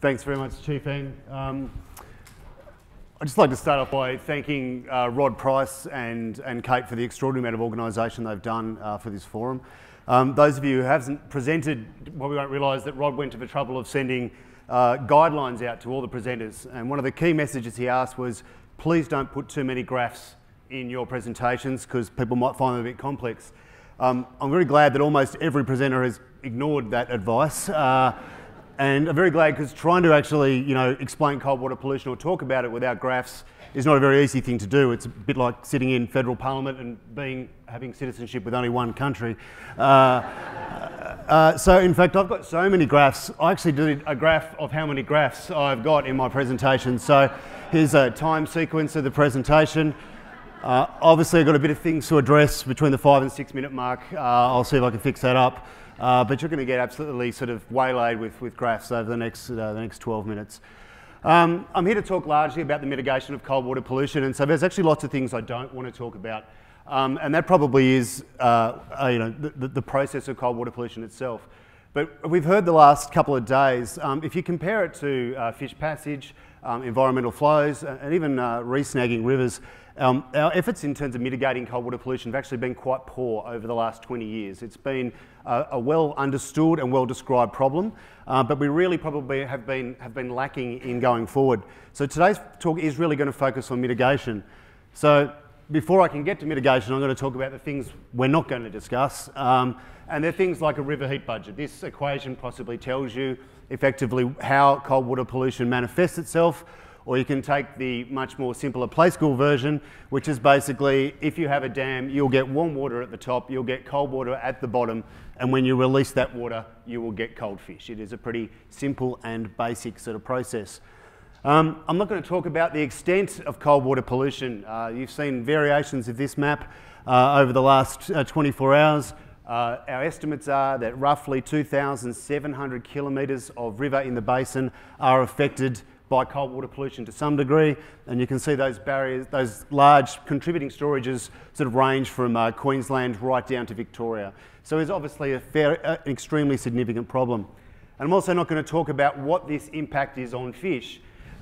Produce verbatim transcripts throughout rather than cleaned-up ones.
Thanks very much, Chief Eng. Um, I'd just like to start off by thanking uh, Rod Price and, and Kate for the extraordinary amount of organisation they've done uh, for this forum. Um, those of you who haven't presented, well, we won't realise that Rod went to the trouble of sending uh, guidelines out to all the presenters, and one of the key messages he asked was, please don't put too many graphs in your presentations because people might find them a bit complex. Um, I'm very glad that almost every presenter has ignored that advice. Uh, And I'm very glad because trying to actually, you know, explain cold water pollution or talk about it without graphs is not a very easy thing to do. It's a bit like sitting in federal parliament and being having citizenship with only one country. Uh, uh, so in fact, I've got so many graphs. I actually did a graph of how many graphs I've got in my presentation. So here's a time sequence of the presentation. Uh, obviously, I've got a bit of things to address between the five and six minute mark. Uh, I'll see if I can fix that up. Uh, but you're going to get absolutely sort of waylaid with, with graphs over the next, uh, the next twelve minutes. Um, I'm here to talk largely about the mitigation of cold water pollution, and so there's actually lots of things I don't want to talk about. Um, and that probably is uh, uh, you know, the, the process of cold water pollution itself. But we've heard the last couple of days, um, if you compare it to uh, fish passage, um, environmental flows, and even uh, re-snagging rivers, Um, our efforts in terms of mitigating cold water pollution have actually been quite poor over the last twenty years. It's been a, a well understood and well described problem, uh, but we really probably have been, have been lacking in going forward. So today's talk is really going to focus on mitigation. So before I can get to mitigation, I'm going to talk about the things we're not going to discuss. Um, and they're things like a river heat budget. This equation possibly tells you effectively how cold water pollution manifests itself. Or you can take the much more simpler play school version, which is basically if you have a dam, you'll get warm water at the top, you'll get cold water at the bottom, and when you release that water, you will get cold fish. It is a pretty simple and basic sort of process. Um, I'm not going to talk about the extent of cold water pollution. Uh, you've seen variations of this map uh, over the last uh, twenty-four hours. Uh, our estimates are that roughly two thousand seven hundred kilometres of river in the basin are affected by cold water pollution to some degree, and you can see those barriers, those large contributing storages sort of range from uh, Queensland right down to Victoria. So it's obviously a fair, uh, extremely significant problem. And I'm also not going to talk about what this impact is on fish.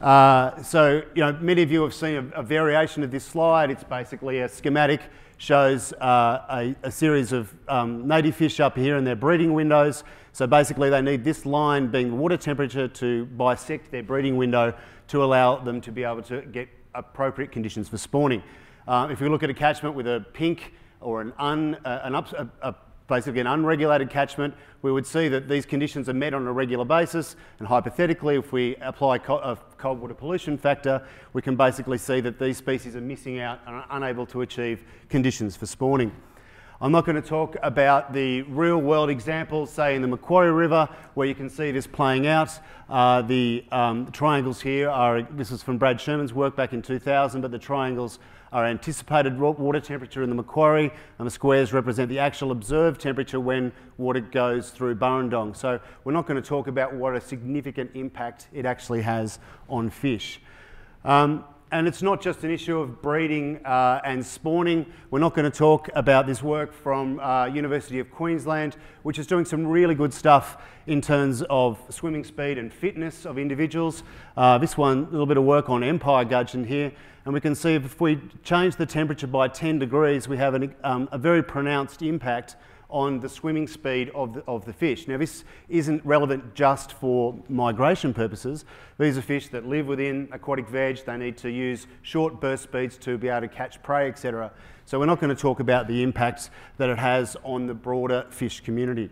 Uh, so, you know, many of you have seen a, a variation of this slide. It's basically a schematic, shows uh, a, a series of um, native fish up here in their breeding windows. So basically they need this line being water temperature to bisect their breeding window to allow them to be able to get appropriate conditions for spawning. Uh, if we look at a catchment with a pink or an, un, uh, an up, a, a, basically an unregulated catchment, we would see that these conditions are met on a regular basis, and hypothetically if we apply co a cold water pollution factor, we can basically see that these species are missing out and are unable to achieve conditions for spawning. I'm not going to talk about the real world examples, say in the Macquarie River, where you can see this playing out. Uh, the, um, the triangles here are, this is from Brad Sherman's work back in two thousand, but the triangles are anticipated water temperature in the Macquarie, and the squares represent the actual observed temperature when water goes through Burrendong. So we're not going to talk about what a significant impact it actually has on fish. Um, And it's not just an issue of breeding uh, and spawning. We're not going to talk about this work from uh, University of Queensland, which is doing some really good stuff in terms of swimming speed and fitness of individuals. Uh, this one, a little bit of work on empire gudgeon here, and we can see if we change the temperature by ten degrees, we have an, um, a very pronounced impact on the swimming speed of the, of the fish. Now this isn't relevant just for migration purposes. These are fish that live within aquatic veg. They need to use short burst speeds to be able to catch prey, et cetera. So we're not going to talk about the impacts that it has on the broader fish community.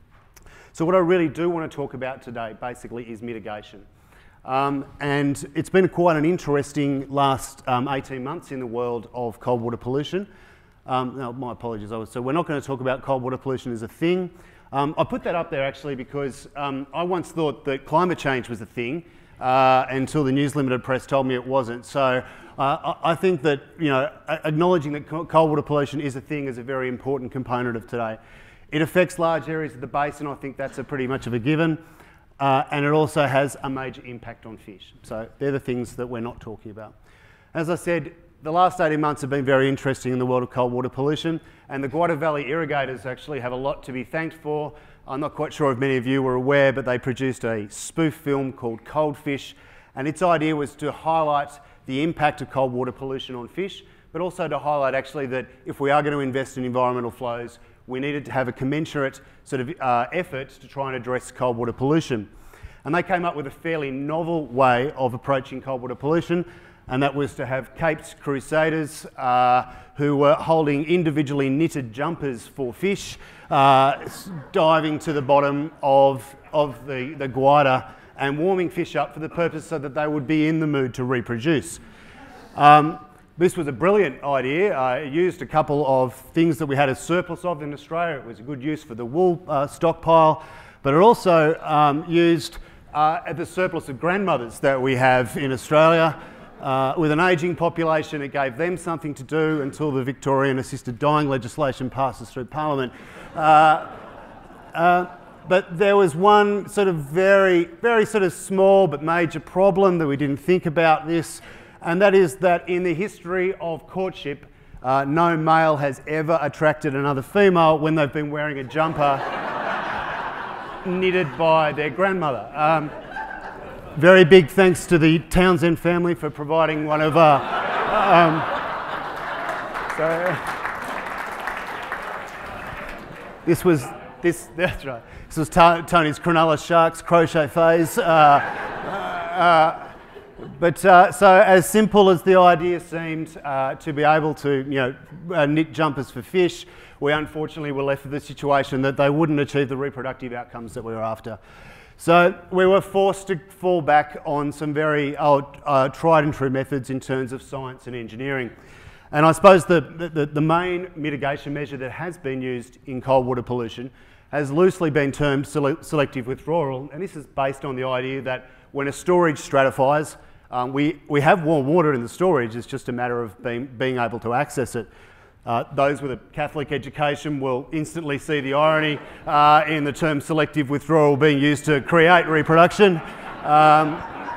So what I really do want to talk about today basically is mitigation. Um, and it's been quite an interesting last um, eighteen months in the world of cold water pollution. Um, no, my apologies. So we're not going to talk about cold water pollution as a thing. Um, I put that up there actually because um, I once thought that climate change was a thing uh, until the News Limited press told me it wasn't. So uh, I think that, you know, acknowledging that cold water pollution is a thing is a very important component of today. It affects large areas of the basin. I think that's a pretty much of a given. Uh, and it also has a major impact on fish. So they're the things that we're not talking about. As I said, the last eighteen months have been very interesting in the world of cold water pollution, and the Guada Valley irrigators actually have a lot to be thanked for. I'm not quite sure if many of you were aware, but they produced a spoof film called Cold Fish, and its idea was to highlight the impact of cold water pollution on fish, but also to highlight actually that if we are going to invest in environmental flows, we needed to have a commensurate sort of uh, effort to try and address cold water pollution. And they came up with a fairly novel way of approaching cold water pollution, and that was to have caped crusaders uh, who were holding individually knitted jumpers for fish, uh, diving to the bottom of, of the, the guida and warming fish up for the purpose so that they would be in the mood to reproduce. Um, this was a brilliant idea. Uh, it used a couple of things that we had a surplus of in Australia. It was a good use for the wool uh, stockpile, but it also um, used uh, the surplus of grandmothers that we have in Australia. Uh, with an ageing population, it gave them something to do until the Victorian assisted dying legislation passes through Parliament. Uh, uh, but there was one sort of very, very sort of small but major problem that we didn't think about this, and that is that in the history of courtship, uh, no male has ever attracted another female when they've been wearing a jumper knitted by their grandmother. Um, Very big thanks to the Townsend family for providing one of our... Um, so, this was... This, that's right. This was Tony's Cronulla Sharks crochet phase. Uh, uh, but uh, so as simple as the idea seemed uh, to be able to, you know, uh, knit jumpers for fish, we unfortunately were left with the situation that they wouldn't achieve the reproductive outcomes that we were after. So we were forced to fall back on some very old, uh, tried and true methods in terms of science and engineering. And I suppose the, the, the main mitigation measure that has been used in cold water pollution has loosely been termed sele selective withdrawal, and this is based on the idea that when a storage stratifies, um, we, we have warm water in the storage, it's just a matter of being, being able to access it. Uh, those with a Catholic education will instantly see the irony uh, in the term selective withdrawal being used to create reproduction. Um,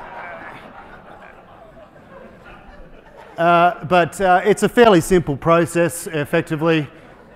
uh, but uh, it's a fairly simple process. Effectively,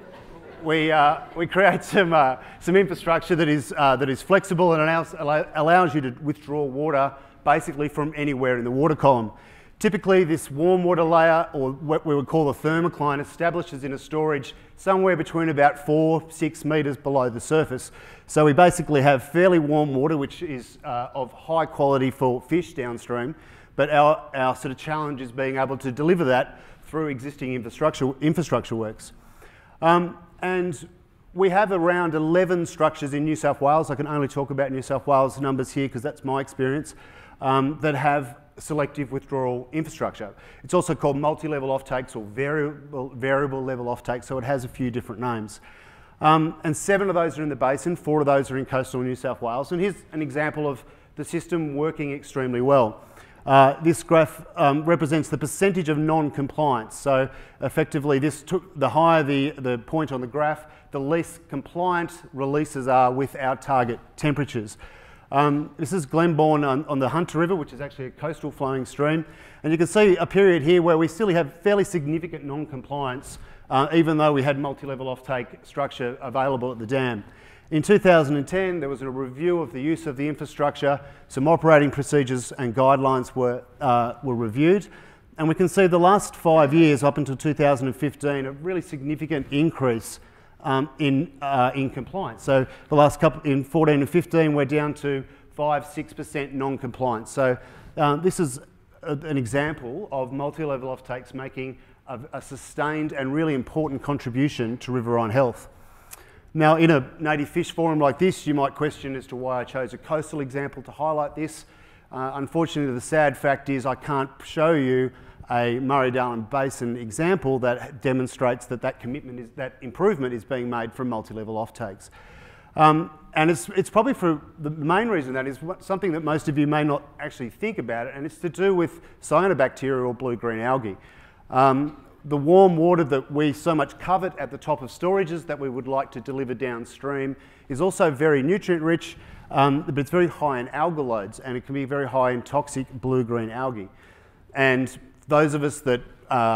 we, uh, we create some, uh, some infrastructure that is, uh, that is flexible and allows, allows you to withdraw water basically from anywhere in the water column. Typically, this warm water layer, or what we would call a thermocline, establishes in a storage somewhere between about four, six metres below the surface. So we basically have fairly warm water, which is uh, of high quality for fish downstream, but our, our sort of challenge is being able to deliver that through existing infrastructure, infrastructure works. Um, and we have around eleven structures in New South Wales. I can only talk about New South Wales numbers here because that's my experience, um, that have selective withdrawal infrastructure. It's also called multi-level offtakes or variable, variable level offtakes, so it has a few different names. Um, and seven of those are in the Basin, four of those are in coastal New South Wales. And here's an example of the system working extremely well. Uh, this graph um, represents the percentage of non-compliance. So effectively, this took, the higher the, the point on the graph, the less compliant releases are with our target temperatures. Um, this is Glenbourne on, on the Hunter River, which is actually a coastal flowing stream. And you can see a period here where we still have fairly significant non-compliance, uh, even though we had multi-level offtake structure available at the dam. In two thousand ten, there was a review of the use of the infrastructure. Some operating procedures and guidelines were, uh, were reviewed. And we can see the last five years, up until two thousand fifteen, a really significant increase Um, in, uh, in compliance. So the last couple, in fourteen and fifteen, we're down to five, six percent non-compliance. So um, this is a, an example of multi-level offtakes making a, a sustained and really important contribution to riverine health. Now, in a native fish forum like this, you might question as to why I chose a coastal example to highlight this. Uh, unfortunately, the sad fact is I can't show you a Murray-Darling Basin example that demonstrates that that commitment, is, that improvement is being made from multi-level offtakes. Um, and it's, it's probably for the main reason that is something that most of you may not actually think about it, and it's to do with cyanobacteria or blue-green algae. Um, the warm water that we so much covet at the top of storages that we would like to deliver downstream is also very nutrient-rich, um, but it's very high in algal loads, and it can be very high in toxic blue-green algae. And those of us that uh,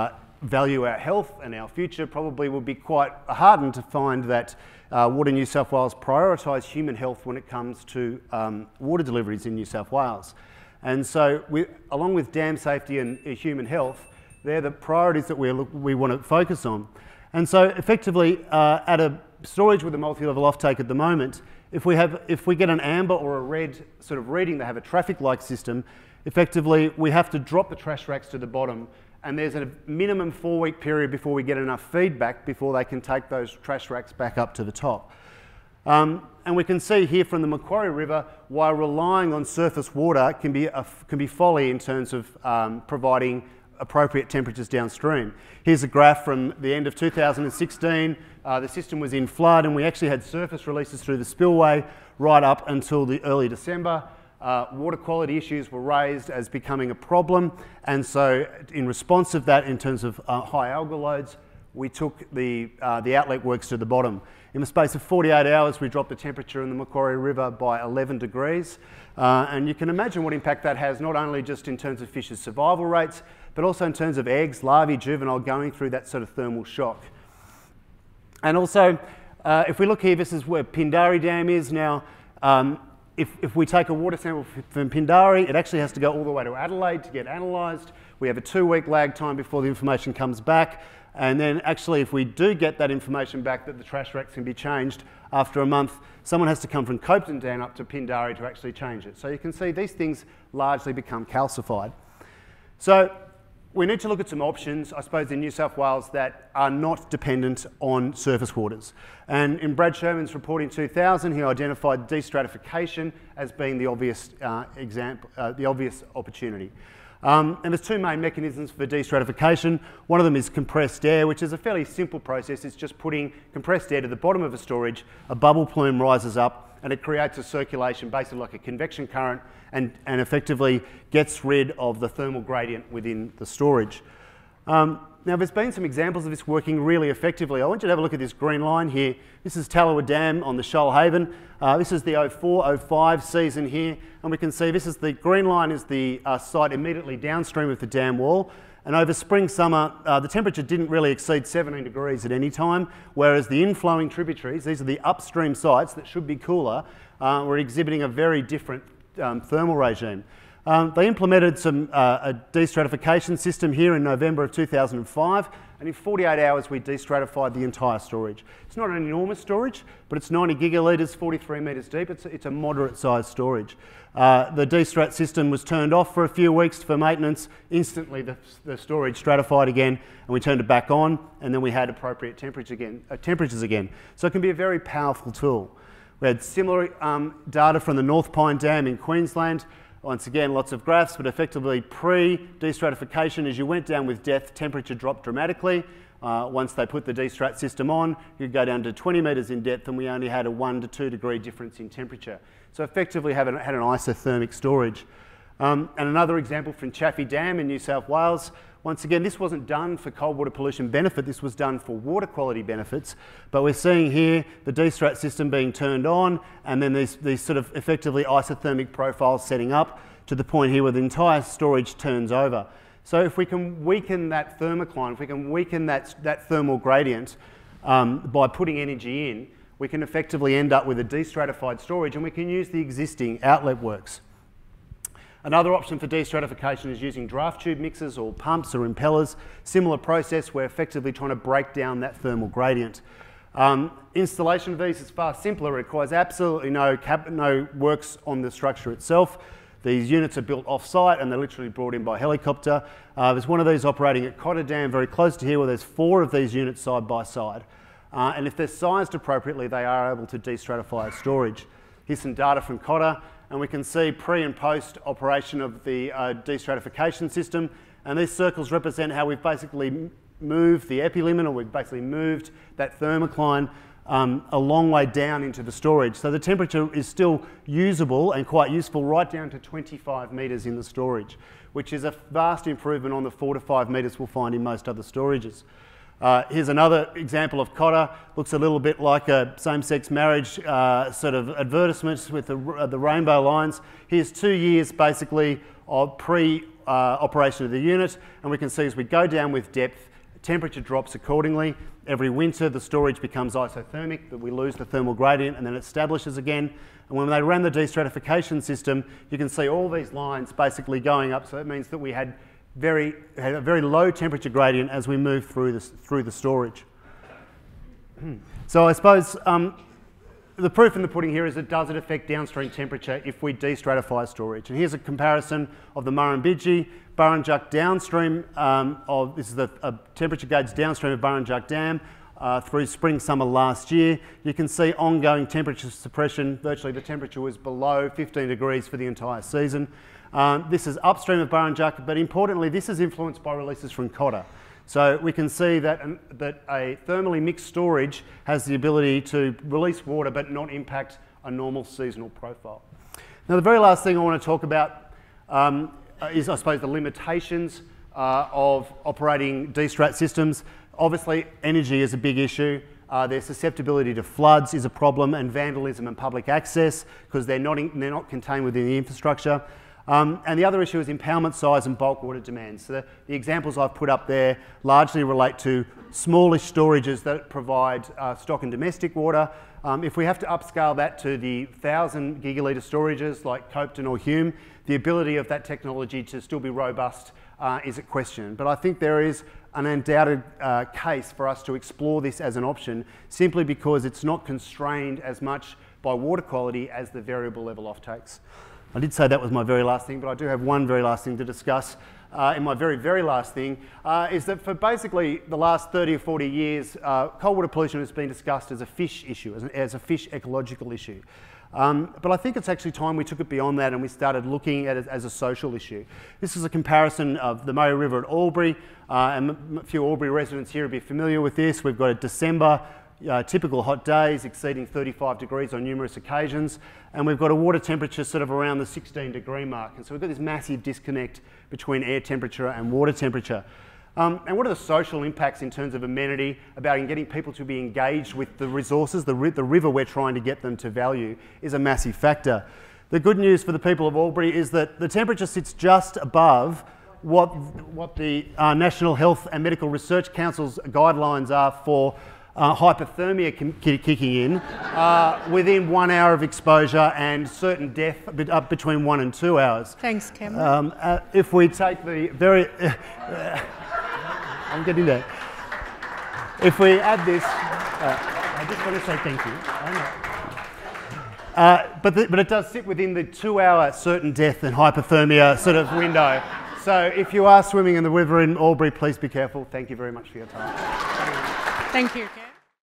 value our health and our future, probably would be quite heartened to find that uh, Water New South Wales prioritise human health when it comes to um, water deliveries in New South Wales. And so, we, along with dam safety and uh, human health, they're the priorities that we we want to focus on. And so, effectively, uh, at a storage with a multi-level offtake at the moment, if we have, if we get an amber or a red sort of reading, they have a traffic-like system. Effectively, we have to drop the trash racks to the bottom, and there's a minimum four-week period before we get enough feedback before they can take those trash racks back up to the top. Um, and we can see here from the Macquarie River why relying on surface water can be, a, can be folly in terms of um, providing appropriate temperatures downstream. Here's a graph from the end of two thousand sixteen. Uh, the system was in flood, and we actually had surface releases through the spillway right up until the early December. Uh, water quality issues were raised as becoming a problem, and so in response of that, in terms of uh, high algal loads, we took the, uh, the outlet works to the bottom. In the space of forty-eight hours, we dropped the temperature in the Macquarie River by eleven degrees, uh, and you can imagine what impact that has, not only just in terms of fish's survival rates, but also in terms of eggs, larvae, juvenile, going through that sort of thermal shock. And also, uh, if we look here, this is where Pindari Dam is now. Um, If, if we take a water sample from Pindari, it actually has to go all the way to Adelaide to get analysed. We have a two-week lag time before the information comes back. And then actually, if we do get that information back that the trash racks can be changed after a month, someone has to come from Copeton Dam up to Pindari to actually change it. So you can see these things largely become calcified. So we need to look at some options, I suppose, in New South Wales that are not dependent on surface waters. And in Brad Sherman's report in two thousand, he identified destratification as being the obvious uh, example, uh, the obvious opportunity. Um, and there's two main mechanisms for destratification. One of them is compressed air, which is a fairly simple process. It's just putting compressed air to the bottom of a storage, a bubble plume rises up, and it creates a circulation, basically like a convection current, and, and effectively gets rid of the thermal gradient within the storage. Um, now, there's been some examples of this working really effectively. I want you to have a look at this green line here. This is Tallowa Dam on the Shoalhaven. Uh, this is the oh four oh five season here, and we can see this is the green line is the uh, site immediately downstream of the dam wall. And over spring, summer, uh, the temperature didn't really exceed seventeen degrees at any time, whereas the inflowing tributaries, these are the upstream sites that should be cooler, uh, were exhibiting a very different um, thermal regime. Um, they implemented some, uh, a destratification system here in November of two thousand five, and in forty-eight hours we destratified the entire storage. It's not an enormous storage, but it's ninety gigalitres, forty-three metres deep. It's, it's a moderate sized storage. Uh, the destrat system was turned off for a few weeks for maintenance. Instantly the, the storage stratified again, and we turned it back on, and then we had appropriate temperature again, uh, temperatures again. So it can be a very powerful tool. We had similar um, data from the North Pine Dam in Queensland. Once again, lots of graphs, but effectively pre-destratification, as you went down with depth, temperature dropped dramatically. Uh, once they put the destrat system on, you could go down to twenty metres in depth, and we only had a one to two degree difference in temperature. So effectively had an, had an isothermic storage. Um, and another example from Chaffey Dam in New South Wales. Once again, this wasn't done for cold water pollution benefit, this was done for water quality benefits. But we're seeing here the destrat system being turned on, and then these, these sort of effectively isothermic profiles setting up to the point here where the entire storage turns over. So if we can weaken that thermocline, if we can weaken that, that thermal gradient um, by putting energy in, we can effectively end up with a destratified storage, and we can use the existing outlet works. Another option for destratification is using draft tube mixers or pumps or impellers. Similar process, we're effectively trying to break down that thermal gradient. Um, installation of these is far simpler. It requires absolutely no, cap no works on the structure itself. These units are built off-site and they're literally brought in by helicopter. Uh, there's one of these operating at Cotter Dam very close to here where there's four of these units side by side. Uh, and if they're sized appropriately, they are able to destratify storage. Here's some data from Cotter. And we can see pre and post operation of the uh, destratification system. And these circles represent how we've basically moved the epilimit, or we've basically moved that thermocline um, a long way down into the storage. So the temperature is still usable and quite useful right down to twenty-five metres in the storage, which is a vast improvement on the four to five metres we'll find in most other storages. Uh, here's another example of Cotter. Looks a little bit like a same-sex marriage uh, sort of advertisement with the, uh, the rainbow lines. Here's two years basically of pre-operation uh, of the unit, and we can see as we go down with depth, temperature drops accordingly. Every winter, the storage becomes isothermic, that we lose the thermal gradient and then it establishes again. And when they ran the destratification system, you can see all these lines basically going up. So that means that we had, very, had a very low temperature gradient as we moved through, this, through the storage. So I suppose um, the proof in the pudding here is it does it affect downstream temperature if we destratify storage. And here's a comparison of the Murrumbidgee, Burrinjuck downstream um, of, this is the uh, temperature gauge downstream of Burrinjuck Dam uh, through spring, summer last year. You can see ongoing temperature suppression. Virtually the temperature was below fifteen degrees for the entire season. Um, this is upstream of Burrinjuck, but importantly, this is influenced by releases from Cotter. So we can see that, um, that a thermally mixed storage has the ability to release water but not impact a normal seasonal profile. Now the very last thing I want to talk about um, is, I suppose, the limitations uh, of operating destrat systems. Obviously, energy is a big issue. Uh, their susceptibility to floods is a problem, and vandalism and public access, because they're not, in, they're not contained within the infrastructure. Um, and the other issue is impoundment size and bulk water demand. So the, the examples I've put up there largely relate to smallish storages that provide uh, stock and domestic water. Um, if we have to upscale that to the one thousand gigalitre storages like Copeton or Hume, the ability of that technology to still be robust uh, is at question. But I think there is an undoubted uh, case for us to explore this as an option, simply because it's not constrained as much by water quality as the variable level offtakes. I did say that was my very last thing, but I do have one very last thing to discuss. Uh, and my very, very last thing uh, is that for basically the last thirty or forty years, uh, cold water pollution has been discussed as a fish issue, as, an, as a fish ecological issue. Um, but I think it's actually time we took it beyond that and we started looking at it as a social issue. This is a comparison of the Murray River at Albury, uh, and a few Albury residents here will be familiar with this. We've got a December, Uh, typical hot days exceeding thirty-five degrees on numerous occasions, and we've got a water temperature sort of around the sixteen degree mark, and so we've got this massive disconnect between air temperature and water temperature. Um, and what are the social impacts in terms of amenity about in getting people to be engaged with the resources, the, ri the river we're trying to get them to value is a massive factor. The good news for the people of Albury is that the temperature sits just above what, what the uh, National Health and Medical Research Council's guidelines are for Uh, hypothermia kicking in uh, within one hour of exposure and certain death up between one and two hours. Thanks, Cameron. Um, uh, if we take the very... Uh, uh, I'm getting there. If we add this... Uh, I just want to say thank you. I know. Uh, but, the, but it does sit within the two-hour certain death and hypothermia sort of window. So if you are swimming in the river in Albury, please be careful. Thank you very much for your time. Thank you, Cam.